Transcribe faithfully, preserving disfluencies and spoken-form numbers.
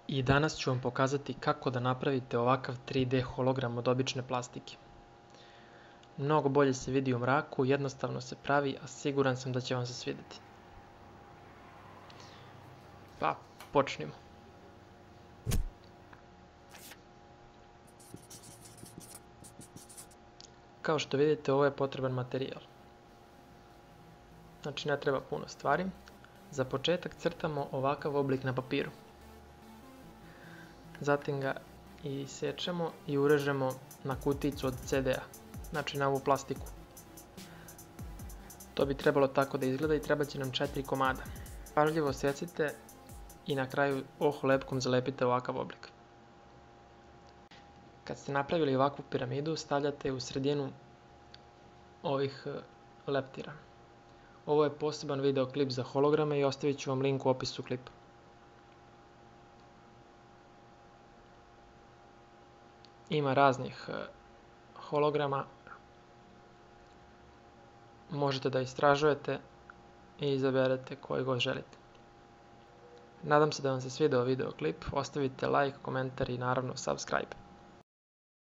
I danas ću vam pokazati kako da napravite ovakav tri D hologram od obične plastike. Mnogo bolje se vidi u mraku, jednostavno se pravi, a siguran sam da će vam se svidjeti. Pa, počnimo. Kao što vidite, ovo je potreban materijal. Znači, ne treba puno stvari. Za početak crtamo ovakav oblik na papiru. Zatim ga isečemo i urežemo na kutijicu od C D-a, znači na ovu plastiku. To bi trebalo tako da izgleda i treba će nam četiri komada. Pažljivo secite i na kraju oholepkom zalepite ovakav oblik. Kad ste napravili ovakvu piramidu, stavljate u sredinu ovih leptira. Ovo je poseban videoklip za holograme i ostavit ću vam link u opisu klipa. Ima raznih holograma, možete da istražujete i izaberete koji god želite. Nadam se da vam se svideo videoklip, ostavite like, komentar i naravno subscribe.